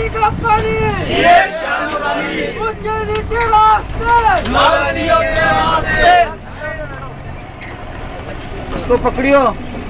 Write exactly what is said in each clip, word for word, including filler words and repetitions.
का पानी उज्जैनी के रास्ते उसको पकड़ियो।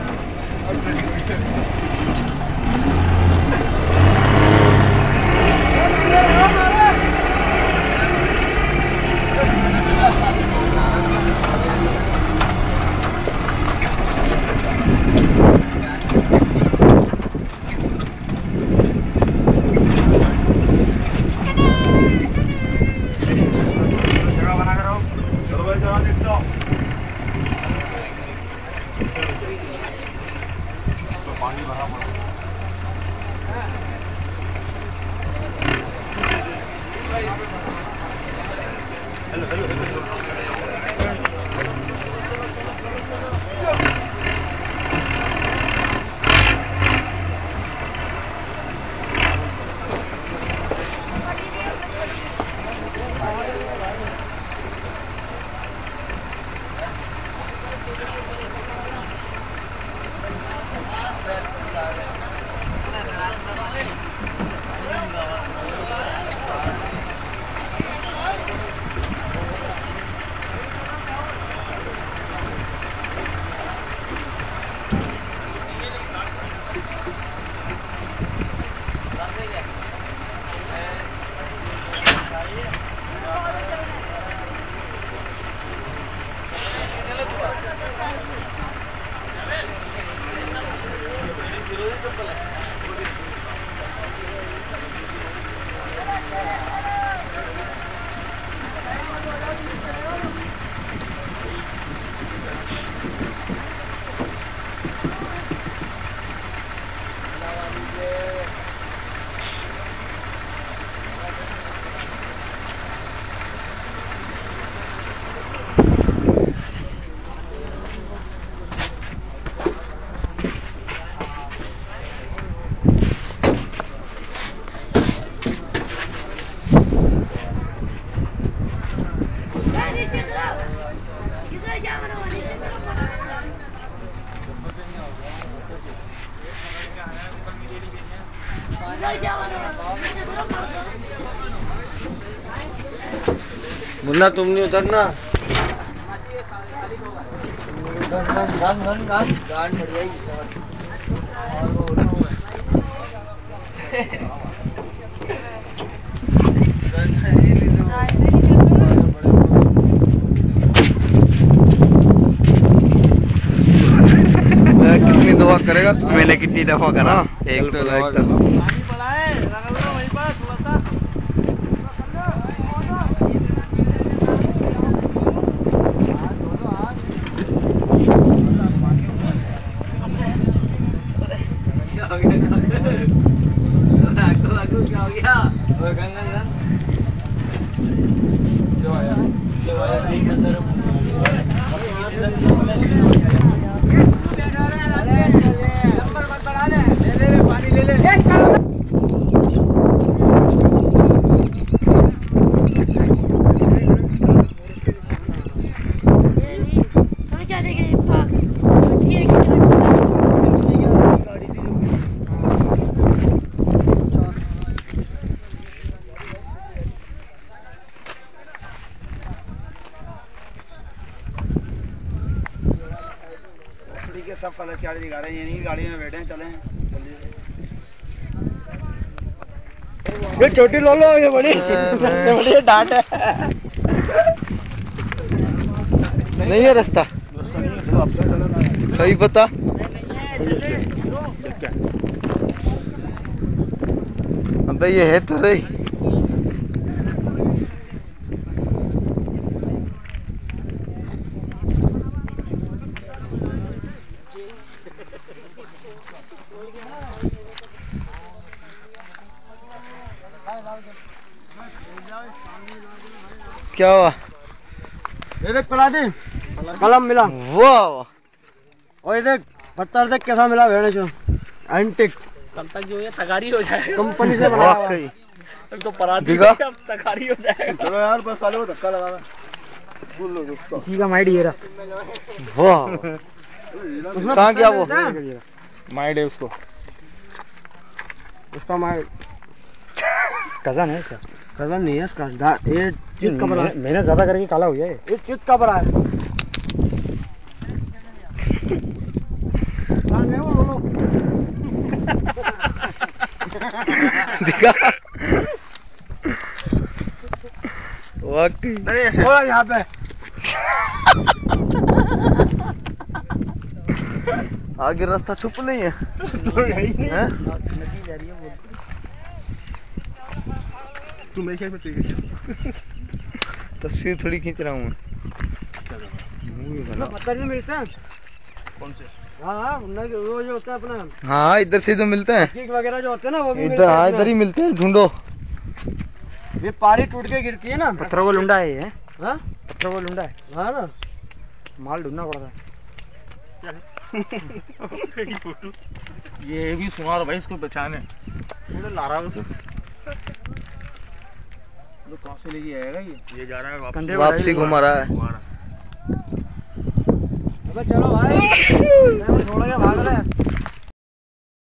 पानी भरा पड़ा। हेलो हेलो हेलो मुन्ना तुम नहीं उतरना। कितनी दफा करेगा? मैंने कितनी दफा करा? एक तो एक तो पानी पड़ा है, रगड़ लो वहीं पर थोड़ा सा। क्या हो गया? जो आया जो आया ठीक अंदर नंबर मत बढ़ा दे। ले ले ले पानी ले ले क्या देख रहे के सब फलस गाड़ी दिखा रहे हैं, ये नहीं गाड़ी में बैठे हैं, चले जल्दी से। ये छोटी लो लो, ये बड़ी से बड़ी डांट है। नहीं है रास्ता सही बता। अबे ये है तो नहीं। क्या हुआ? ये देख पला दे कलम मिला। वाह और ये देख पत्थर देख कैसा मिला भेड़े से एंटिक। कल तक जो ये तगारी हो जाएगा कंपनी से बनाया हुआ है। तो पराठी अब तगारी हो जाएगा। चलो यार बस साले को धक्का लगा बोल लो दोस्तों। इसी का माइड ये रहा। वाह उसमें कहाँ गया वो? माइड है उसको, उसका माइड कजन है क्या? कजन नहीं है इसका, दा- ये चित का बड़ा है। मैंने ज्यादा करके काला हो गया है। ये चित का बड़ा है। कहाँ गए वो लोलो? दिखा वाकई थोड़ा यहाँ पे आगे रास्ता छुप नहीं है, हैं? नदी जा रही है वो। तू मेरे ख्याल में तेज तस्वीर थोड़ी खींच रहा हूँ मैं। पत्थर नहीं मिलते हैं। कौन से? हाँ हाँ नहीं, वो जो होता है अपना हाँ इधर से तो मिलते हैं, केक वगैरह जो होते हैं ना वो भी मिलते इधर हैं हाँ अपना। इधर ही मिलते हैं, ढूंढो। ये पहाड़ी टूट के गिरती है ना। पत्थर को लुंडा है ये। हाँ पत्थर को लुंडा है, हाँ ना। माल ढूंढना पड़ता है। ये भी सुनार भाई, इसको बचाने ला रहा हूँ तो कहाँ से लेके आएगा ये? ये जा रहा है वापस। कंधे वापसी घुमा रहा है। अबे चलो भाई, मैं छोड़ के भाग